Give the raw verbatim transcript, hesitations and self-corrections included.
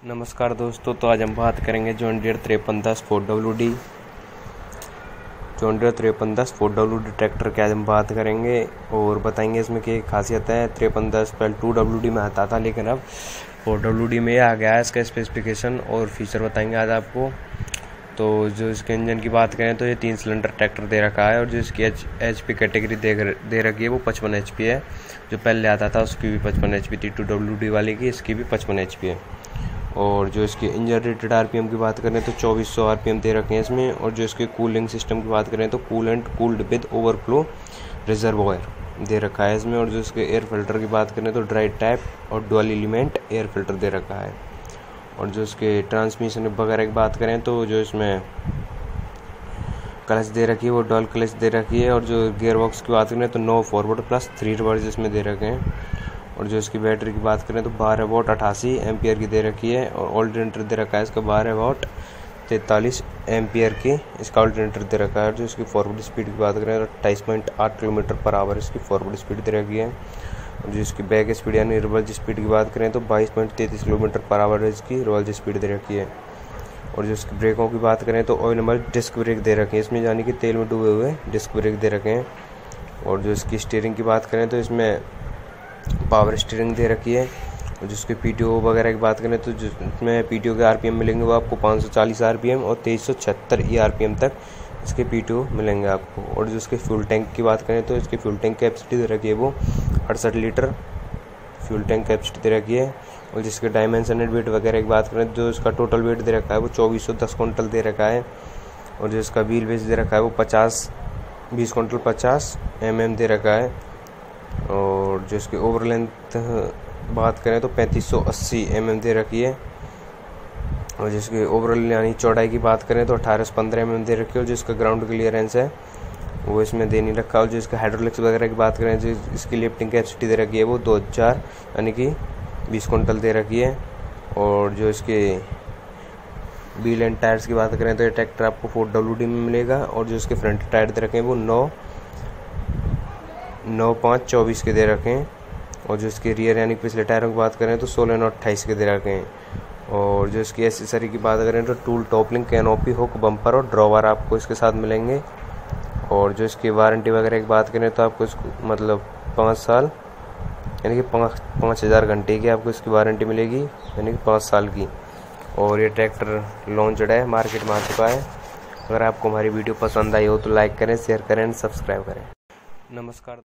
नमस्कार दोस्तों, तो आज हम बात करेंगे जॉन्डियर तिरपन दस फोर डब्ल्यू डी जॉन्डियर तिरपन दस फोर डब्ल्यू डी ट्रैक्टर के आज हम बात करेंगे और बताएंगे इसमें क्या खासियत है। तिरपन दस पहले टू डब्ल्यू डी में आता था, लेकिन अब फोर डब्ल्यू डी में आ गया है। इसका स्पेसिफिकेशन और फीचर बताएंगे आज आपको। तो जो इसके इंजन की बात करें तो ये तीन सिलेंडर ट्रैक्टर दे रखा है और जो इसकी एच एच पी कैटेगरी दे दे रखी है वो पचपन एच पी है। जो पहले आता था उसकी भी पचपन एच पी थी, टू डब्ल्यू डी वाले की, इसकी भी पचपन एच पी है। और जो इसके इंजन रेटेड आरपीएम की बात करें तो चौबीस सौ आरपीएम दे रखे हैं इसमें। और जो इसके कूलिंग सिस्टम की बात करें तो coolant cooled with overflow reservoir दे रखा है इसमें। और जो इसके एयर फिल्टर की बात करें तो ड्राई टाइप और डुअल एलिमेंट एयर फिल्टर दे रखा है। और जो इसके ट्रांसमिशन वगैरह की बात करें तो जो इसमें क्लच दे रखी है वो डुअल क्लच दे रखी है। और जो गियर बॉक्स की बात करें तो नो फॉरवर्ड प्लस थ्री रिवर्स इसमें दे रखे हैं। और जो इसकी बैटरी की बात करें तो बारह वोट अठासी एम्पियर की दे रखी है। और ऑल्टरनेटर दे रखा है इसका बारह वोट तैंतालीस एम्पियर की इसका ऑल्टरनेटर दे रखा है। जो इसकी फॉरवर्ड स्पीड की बात करें तो अट्ठाईस पॉइंट आठ किलोमीटर पर आवर इसकी फॉरवर्ड स्पीड दे रखी है। और जो इसकी बैक स्पीड यानी रिवर्स स्पीड की बात करें तो बाईस पॉइंट तैंतीस किलोमीटर पर आवर इसकी रिवर्स स्पीड दे रखी है। और जो इसकी ब्रेकों की बात करें तो ऑयल नंबर डिस्क ब्रेक दे रखे हैं इसमें, यानी कि तेल में डूबे हुए डिस्क ब्रेक दे रखे हैं। और जो इसकी स्टीयरिंग की बात करें तो इसमें पावर स्टीयरिंग दे रखी है। और जिसके पीटीओ वगैरह की बात करें तो जिसमें पीटीओ के आरपीएम मिलेंगे वो आपको पाँच सौ चालीस आरपीएम और तेईस सौ छिहत्तर ई आरपीएम तक इसके पीटीओ मिलेंगे आपको। और जो इसके फ्यूल टैंक की बात करें तो इसकी फ्यूल टैंक कैपेसिटी दे रखी है वो अड़सठ लीटर फ्यूल टैंक कैपेसिटी दे रखी है। और जिसके डायमेंशन वेट वगैरह की बात करें जो इसका टोटल वेट दे रखा है वो चौबीस सौ दस क्विंटल दे रखा है। और जो इसका व्हील बेस दे रखा है वो पचास बीस क्विंटल पचास एम एम दे रखा है। और जो इसकी ओवर लेंथ बात करें तो पैंतीस सौ अस्सी एम एम दे रखी है। और जिसकी ओवरऑल यानी चौड़ाई की बात करें तो अठारह सौ पंद्रह एम एम दे रखी है। और जो इसका ग्राउंड क्लियरेंस है वो इसमें दे नहीं रखा। और जो इसका हाइड्रोलिक्स वगैरह की बात करें जो इसकी लिफ्टिंग कैपेसिटी दे रखी है वो दो हज़ार यानी कि बीस क्विंटल दे रखी है। और जो इसके व्हील एंड टायर्स की बात करें तो ये ट्रैक्टर आपको फोर डब्ल्यू डी में मिलेगा। और जो इसके फ्रंट टायर दे रखे हैं वो नौ नौ पाँच चौबीस के दे रखे हैं। और जो इसके रियर यानी पिछले टायरों की बात करें तो सोलह नौ अट्ठाईस के दे रखे हैं। और जो इसकी एसेसरी की बात करें तो tool top link canopy hook bumper और ड्रॉवर आपको इसके साथ मिलेंगे। और जो इसकी वारंटी वगैरह की बात करें तो आपको इसको मतलब पाँच साल यानी कि पाँच पाँच हज़ार घंटे की आपको इसकी वारंटी मिलेगी, यानी कि पाँच साल की। और ये ट्रैक्टर लॉन्चड है, मार्केट में आ चुका है। अगर आपको हमारी वीडियो पसंद आई हो तो लाइक करें, शेयर करें, सब्सक्राइब करें। नमस्कार।